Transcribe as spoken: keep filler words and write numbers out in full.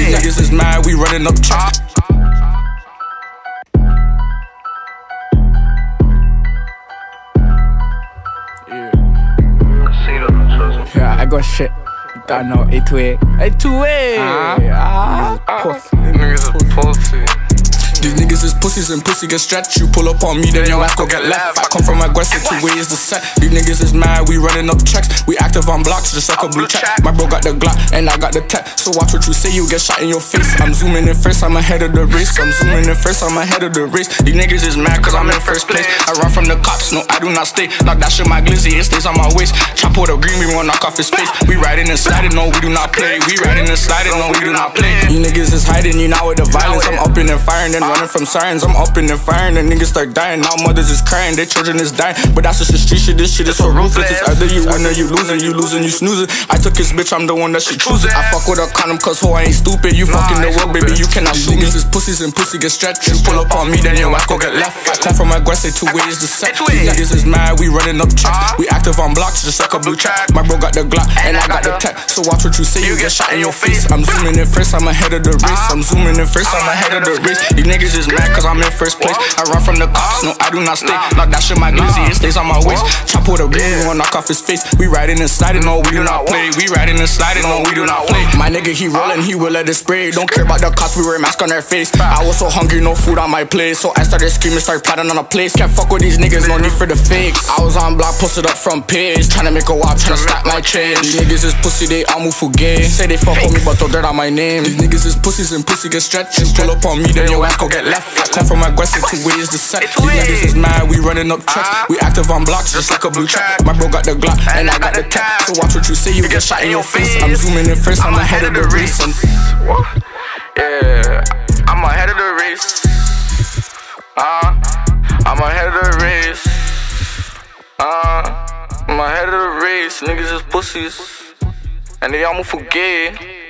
These niggas is mad, we running up tracks. Yeah, I got shit. I know, eight to eight. eight to eight! Ah, pussy. Niggas is pussy. These niggas is pussies and pussy get stretched. You pull up on me, then your ass go get left. I come from aggressive, two ways the set. These niggas is mad, we running up checks. We active on blocks, just like a blue check. My bro got the Glock, and I got the tech. So watch what you say, you get shot in your face. I'm zooming in first, I'm ahead of the race. I'm zooming in first, I'm ahead of the race. These niggas is mad, cause I'm in first place. I run from the cops, no, I do not stay. Knock that shit my glizzy, it stays on my waist. Chop with a green, we won't knock off his face. We riding and sliding, no, we do not play. We riding and sliding, no, we do not play. You niggas is hiding, you now with the violence. I'm up in and firing, then running from sirens. I'm up in and firing, and niggas start dying. Now mothers is crying, their children is dying. But that's just the street shit, this shit is so ruthless. It's either you win or you losing, you losing, you snoozing. I took his bitch, I'm the one that she choosing. I fuck with a condom, cause ho, I ain't stupid. You fucking the world, baby, you cannot shoot me. Niggas is pussies and pussy get stretched. You pull up on me, then your ass go get left. I come from aggressive, two ways the set. These niggas is mad, we running up checks. We active on blocks, just like a blue check. My bro got the Glock, and I got the tech. So watch what you say, you get shot in your face. I'm zooming in first, I'm ahead of the race. I'm zooming in first, I'm ahead of the race. These niggas is mad, cause I'm in first place. I run from the cops, no, I do not stay. Knock that shit my glizzy, it stays on my waist. Chop with a green, we won't knock off his face. We riding and sliding, no, we do not play. We riding and sliding, no, we do not play. My nigga, he rollin', he will let it spray. Don't care about the cops, we wear a mask on their face. I was so hungry, no food on my plate. So I started screaming, started plotting on a place. Can't fuck with these niggas, no need for the fakes. I was on block, posted up from page. Tryna make a wop, tryna stack my change. These niggas is pussy, they all move for gay. Say they fuck with me, but throw dirt on my name. These niggas is pussies and pussy get stretched. You pull up on me, then your ass go get left. I come from aggressive, two ways the set. These niggas is mad, we running up checks. We active on blocks, just like a blue check. My bro got the Glock, and I got the tech. So watch what you say, you get shot in your face. I'm zooming in first, I'm ahead of the race. Yeah, I'm ahead of the race. Uh, I'm ahead of the race. Uh, I'm ahead of the race. Niggas is pussies, and they all move for gay.